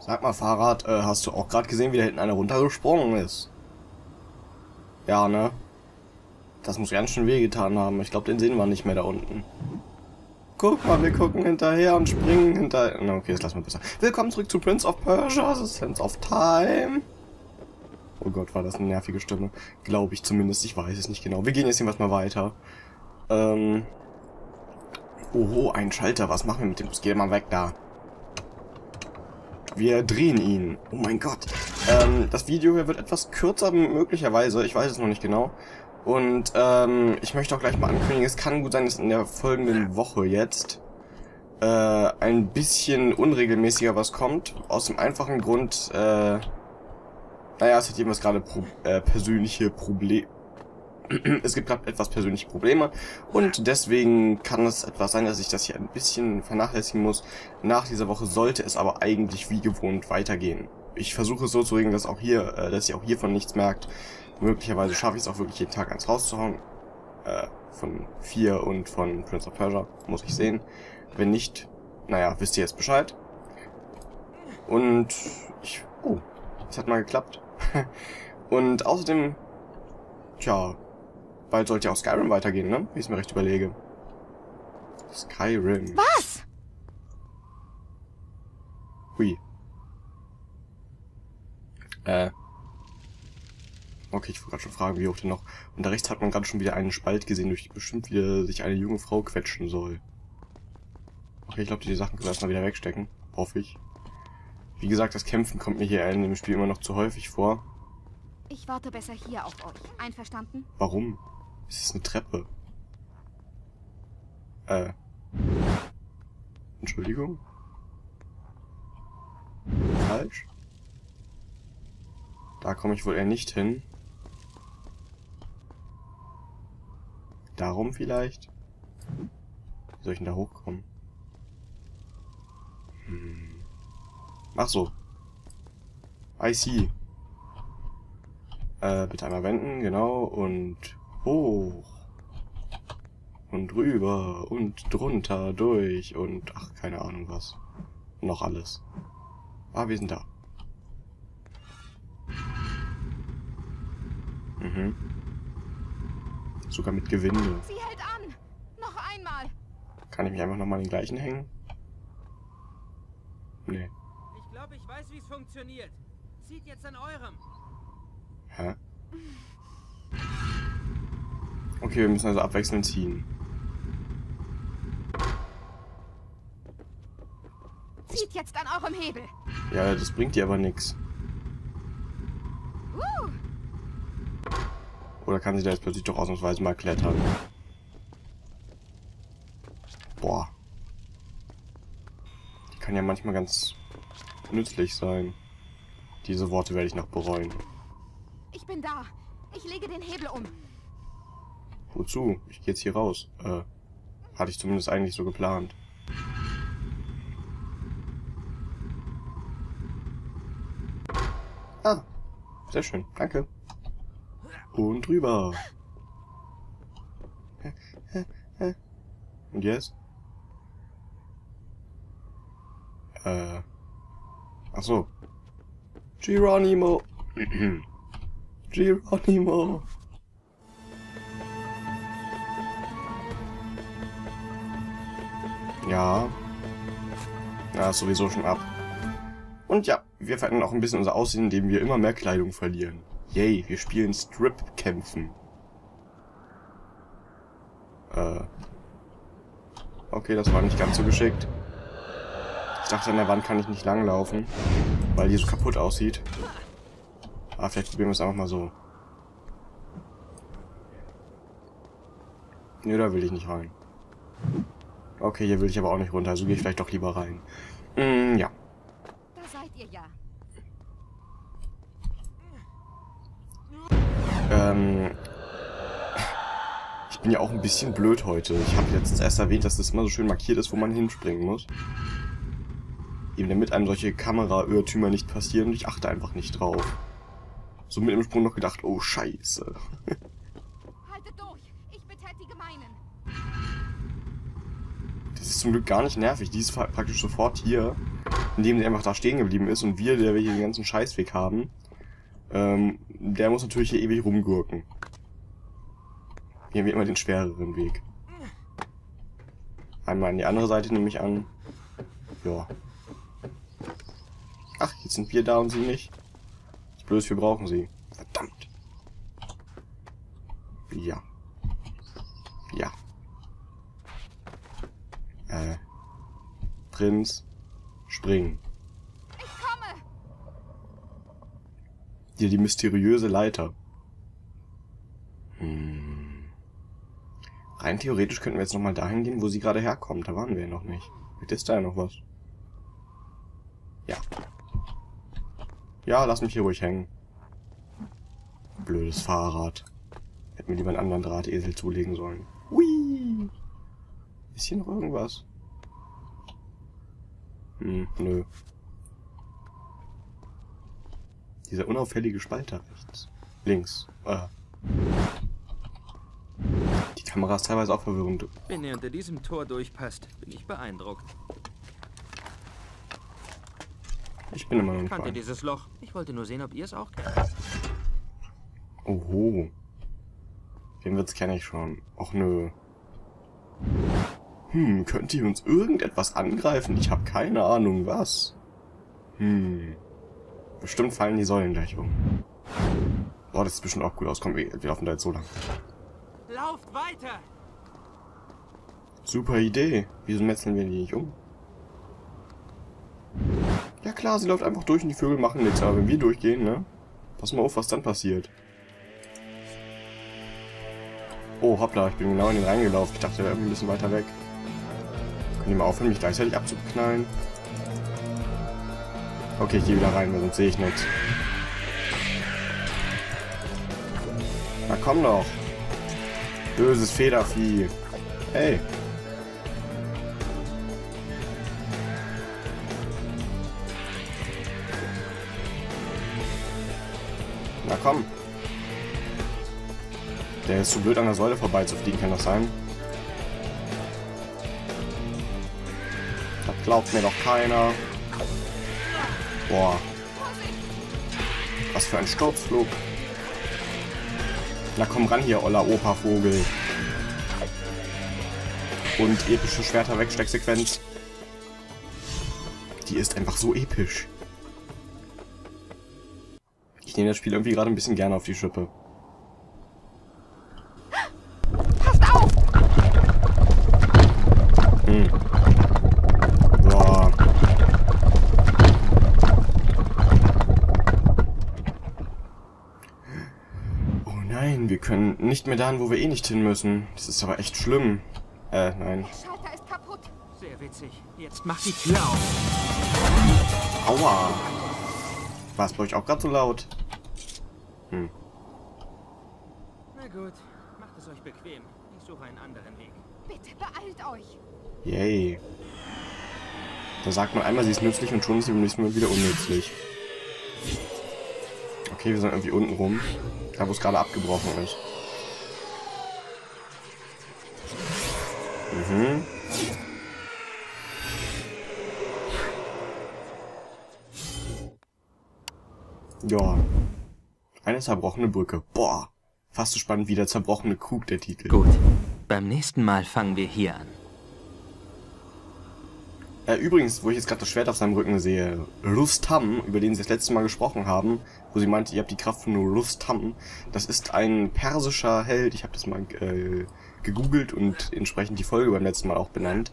Sag mal, Fahrrad, hast du auch gerade gesehen, wie da hinten einer runtergesprungen ist? Ja, ne? Das muss ganz schön wehgetan haben. Ich glaube, den sehen wir nicht mehr da unten. Guck mal, wir gucken hinterher und springen hinterher. Na, okay, das lassen wir besser. Willkommen zurück zu Prince of Persia, The Sands of Time. Oh Gott, war das eine nervige Stimme. Glaube ich zumindest, ich weiß es nicht genau. Wir gehen jetzt jedenfalls mal weiter. Oho, ein Schalter, was machen wir mit dem? Geh mal weg da. Wir drehen ihn. Oh mein Gott. Das Video hier wird etwas kürzer, möglicherweise. Ich weiß es noch nicht genau. Und ich möchte auch gleich mal ankündigen, es kann gut sein, dass in der folgenden Woche jetzt ein bisschen unregelmäßiger was kommt. Aus dem einfachen Grund, naja, es hat jemand gerade persönliche Probleme. Es gibt gerade etwas persönliche Probleme und deswegen kann es etwas sein, dass ich das hier ein bisschen vernachlässigen muss. Nach dieser Woche sollte es aber eigentlich wie gewohnt weitergehen. Ich versuche es so zu regeln, dass auch hier, dass ihr auch hiervon nichts merkt. Möglicherweise schaffe ich es auch wirklich jeden Tag eins rauszuhauen. Von 4 und von Prince of Persia, muss ich sehen. Wenn nicht, naja, wisst ihr jetzt Bescheid. Und oh, es hat mal geklappt. Und außerdem, tja, bald sollte ja auch Skyrim weitergehen, ne? Wie ich es mir recht überlege. Skyrim. Was? Hui. Okay, ich wollte gerade schon fragen, wie hoch denn noch. Und da rechts hat man gerade schon wieder einen Spalt gesehen, durch die bestimmt wieder sich eine junge Frau quetschen soll. Okay, ich glaube, die Sachen können wir erstmal wieder wegstecken. Hoffe ich. Wie gesagt, das Kämpfen kommt mir hier in dem Spiel immer noch zu häufig vor. Ich warte besser hier auf euch. Einverstanden? Warum? Es ist eine Treppe. Entschuldigung? Falsch? Da komme ich wohl eher nicht hin. Darum vielleicht? Wie soll ich denn da hochkommen? Ach so. I see. Bitte einmal wenden, genau, und hoch. Und rüber und drunter, durch und ach, keine Ahnung was. Noch alles. Ah, wir sind da. Mhm. Sogar mit Gewinde. Sie hält an! Noch einmal! Kann ich mich einfach nochmal den gleichen hängen? Nee. Ich glaube, ich weiß, wie es funktioniert. Zieht jetzt an eurem. Hä? Okay, wir müssen also abwechselnd ziehen. Zieht jetzt an eurem Hebel! Ja, das bringt dir aber nichts. Oder kann sie da jetzt plötzlich doch ausnahmsweise mal klettern? Boah. Die kann ja manchmal ganz nützlich sein. Diese Worte werde ich noch bereuen. Ich bin da. Ich lege den Hebel um. Wozu? Ich gehe jetzt hier raus. Hatte ich zumindest eigentlich so geplant. Ah, sehr schön. Danke. Und drüber. Und jetzt? Ach so. Geronimo. Geronimo. Ja. Ja, ist sowieso schon ab. Und ja, wir verändern auch ein bisschen unser Aussehen, indem wir immer mehr Kleidung verlieren. Yay, wir spielen Strip-Kämpfen. Okay, das war nicht ganz so geschickt. Ich dachte, an der Wand kann ich nicht langlaufen, weil die so kaputt aussieht. Aber vielleicht probieren wir es einfach mal so. Nee, da will ich nicht rein. Okay, hier will ich aber auch nicht runter, also gehe ich vielleicht doch lieber rein. Ja. Da seid ihr ja. Ich bin ja auch ein bisschen blöd heute. Ich habe letztens erst erwähnt, dass das immer so schön markiert ist, wo man hinspringen muss. Eben damit einem solche Kamerairrtümer nicht passieren und ich achte einfach nicht drauf. So mit dem Sprung noch gedacht, oh Scheiße. Haltet durch. Ich betätige meinen. Das ist zum Glück gar nicht nervig. Die ist praktisch sofort hier. indem sie einfach da stehen geblieben ist und wir, der wir hier den ganzen Scheißweg haben, der muss natürlich hier ewig rumgurken. Hier haben wir immer den schwereren Weg. Einmal an die andere Seite nehme ich an. Ja. Ach, jetzt sind wir da und sie nicht. Das Blöde ist, wir brauchen sie. Verdammt. Ja. Ja. Prinz. Springen. Ich komme! Hier die mysteriöse Leiter. Rein theoretisch könnten wir jetzt nochmal dahin gehen, wo sie gerade herkommt. Da waren wir ja noch nicht. Vielleicht ist da ja noch was. Ja. Ja, lass mich hier ruhig hängen. Blödes Fahrrad. Hätten mir lieber einen anderen Drahtesel zulegen sollen. Hui! Ist hier noch irgendwas? Nö. Dieser unauffällige Spalter rechts. Links. Die Kamera ist teilweise auch verwirrend. Wenn ihr unter diesem Tor durchpasst, bin ich beeindruckt. Ich bin immer noch nicht Kannt ihr bei. dieses Loch? Ich wollte nur sehen, ob ihr es auch kennt. Oho. Den Witz kenne ich schon. Och nö. Könnt ihr uns irgendetwas angreifen? Ich habe keine Ahnung, was. Bestimmt fallen die Säulen gleich um. Boah, das sieht bestimmt auch gut aus. Komm, wir laufen da jetzt so lang. Lauft weiter! Super Idee. Wieso metzeln wir die nicht um? Ja klar, sie läuft einfach durch und die Vögel machen nichts. Aber wenn wir durchgehen, ne? Pass mal auf, was dann passiert. Oh, hoppla, ich bin genau in den reingelaufen. Ich dachte, der wäre irgendwie ein bisschen weiter weg. Können die mal aufhören, mich gleichzeitig abzuknallen? Okay, ich gehe wieder rein, weil sonst sehe ich nichts. Na komm doch. Böses Federvieh. Hey. Na komm. Der ist zu blöd, an der Säule vorbeizufliegen, kann das sein? Das glaubt mir doch keiner. Boah. Was für ein Sturzflug. Na komm ran hier, oller Opa-Vogel. Und epische Schwerter-Wegstecksequenz. Die ist einfach so episch. Ich nehme das Spiel irgendwie gerade ein bisschen gerne auf die Schippe. Passt auf! Boah. Oh nein, wir können nicht mehr dahin, wo wir eh nicht hin müssen. Das ist aber echt schlimm. Nein. Der Schalter ist kaputt. Sehr witzig. Jetzt macht die Tür auf. Aua. War es bei euch auch gerade so laut? Na gut, macht es euch bequem. Ich suche einen anderen Weg. Bitte beeilt euch. Yay. Da sagt man einmal, sie ist nützlich und schon ist sie beim nächsten Mal wieder unnützlich. Okay, wir sind irgendwie unten rum. Da, wo es gerade abgebrochen ist. Ja. Eine zerbrochene Brücke. Boah. Fast so spannend wie der zerbrochene Krug, der Titel. Gut. Beim nächsten Mal fangen wir hier an. Übrigens, wo ich jetzt gerade das Schwert auf seinem Rücken sehe, Rustam, über den sie das letzte Mal gesprochen haben, wo sie meinte, ihr habt die Kraft von Rustam, das ist ein persischer Held, ich habe das mal gegoogelt und entsprechend die Folge beim letzten Mal auch benannt.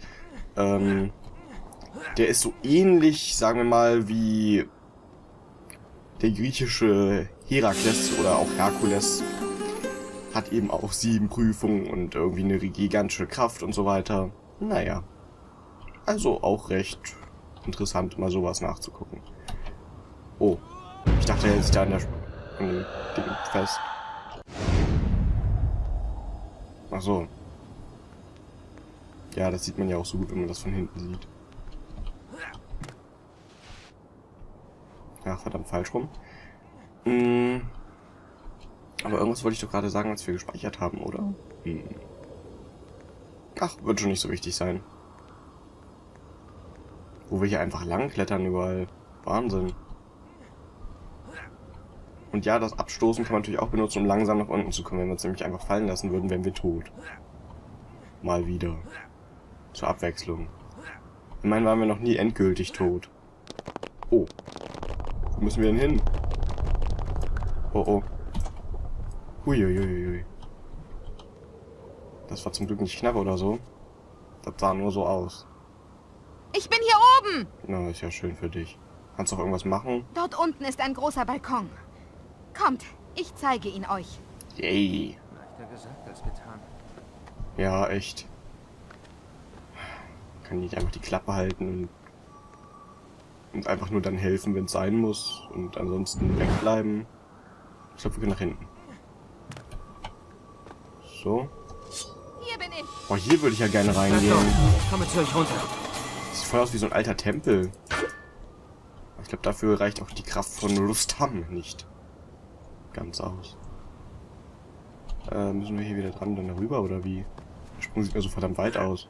Der ist so ähnlich, sagen wir mal, wie der griechische Herakles oder auch Herkules, hat eben auch 7 Prüfungen und irgendwie eine gigantische Kraft und so weiter. Naja. Also auch recht interessant, mal sowas nachzugucken. Oh. Ich dachte, er hält sich da an dem Ding fest. Ach so. Ja, das sieht man ja auch so gut, wenn man das von hinten sieht. Ach, verdammt, falsch rum. Aber irgendwas wollte ich doch gerade sagen, als wir gespeichert haben, oder? Ach, wird schon nicht so wichtig sein. Wo wir hier einfach lang klettern überall. Wahnsinn. Und ja, das Abstoßen kann man natürlich auch benutzen, um langsam nach unten zu kommen. Wenn wir uns nämlich einfach fallen lassen würden, wären wir tot. Mal wieder. Zur Abwechslung. Immerhin waren wir noch nie endgültig tot. Oh. Wo müssen wir denn hin? Oh oh. Huiuiuiui. Das war zum Glück nicht knapp oder so. Das sah nur so aus. Ich bin hier oben! Na, ist ja schön für dich. Kannst du auch irgendwas machen? Dort unten ist ein großer Balkon. Kommt, ich zeige ihn euch. Yay. Leichter gesagt als getan. Ja, echt. Kann nicht einfach die Klappe halten und einfach nur dann helfen, wenn es sein muss. Und ansonsten wegbleiben. Ich glaube, wir können nach hinten. So. Hier bin ich. Oh, hier würde ich ja gerne reingehen. Ich komme zu euch runter. Sieht voll aus wie so ein alter Tempel. Ich glaube, dafür reicht auch die Kraft von Rustam nicht ganz aus. Müssen wir hier wieder dran, dann darüber, oder wie? Der Sprung sieht mir so verdammt weit aus.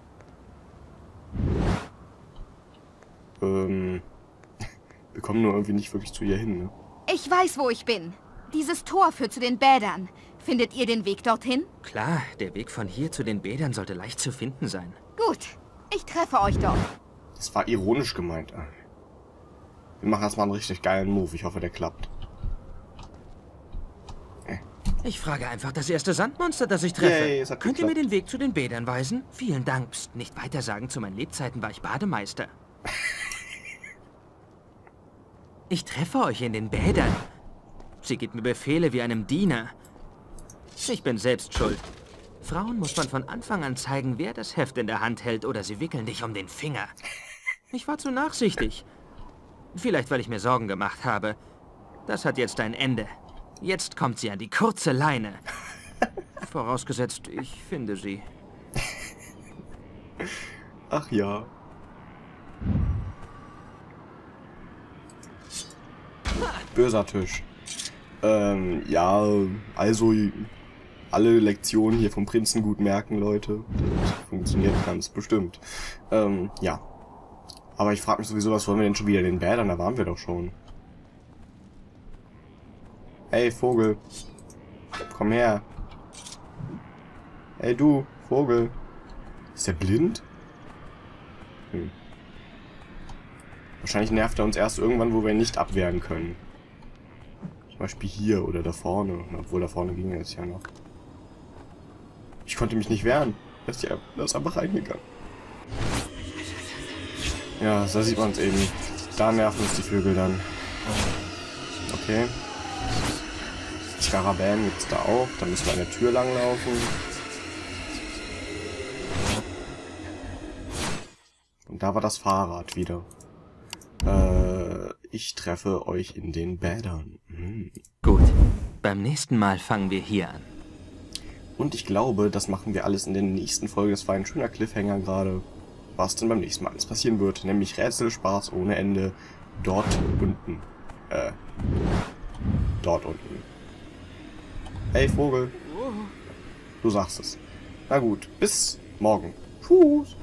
Wir kommen nur irgendwie nicht wirklich zu ihr hin, ne? Ich weiß, wo ich bin. Dieses Tor führt zu den Bädern. Findet ihr den Weg dorthin? Klar, der Weg von hier zu den Bädern sollte leicht zu finden sein. Gut, ich treffe euch dort. Das war ironisch gemeint. Wir machen erstmal einen richtig geilen Move. Ich hoffe, der klappt. Ich frage einfach das erste Sandmonster, das ich treffe. Yay, es hat Könnt ihr mir geklappt. den Weg zu den Bädern weisen? Vielen Dank. Psst, nicht weiter sagen. Zu meinen Lebzeiten war ich Bademeister. Ich treffe euch in den Bädern. Sie gibt mir Befehle wie einem Diener. Ich bin selbst schuld. Frauen muss man von Anfang an zeigen, wer das Heft in der Hand hält, oder sie wickeln dich um den Finger. Ich war zu nachsichtig. Vielleicht, weil ich mir Sorgen gemacht habe. Das hat jetzt ein Ende. Jetzt kommt sie an die kurze Leine. Vorausgesetzt, ich finde sie. Ach ja. Böser Tisch. Ja, also alle Lektionen hier vom Prinzen gut merken, Leute. Das funktioniert ganz bestimmt. Ja. Aber ich frage mich sowieso, was wollen wir denn schon wieder in den Bädern? Da waren wir doch schon. Hey, Vogel. Komm her. Hey, du, Vogel. Ist der blind? Wahrscheinlich nervt er uns erst irgendwann, wo wir ihn nicht abwehren können. Zum Beispiel hier oder da vorne. Obwohl, da vorne ging er jetzt ja noch. Ich konnte mich nicht wehren. Er ist einfach reingegangen. Ja, da sieht man es eben. Da nerven uns die Vögel dann. Okay. Skarabäen gibt es da auch. Da müssen wir an der Tür langlaufen. Und da war das Fahrrad wieder. Ich treffe euch in den Bädern. Gut, beim nächsten Mal fangen wir hier an. Und ich glaube, das machen wir alles in der nächsten Folge. Das war ein schöner Cliffhanger gerade. Was denn beim nächsten Mal alles passieren wird. Nämlich Rätselspaß ohne Ende. Dort unten. Dort unten. Hey Vogel. Du sagst es. Na gut, bis morgen. Tschüss.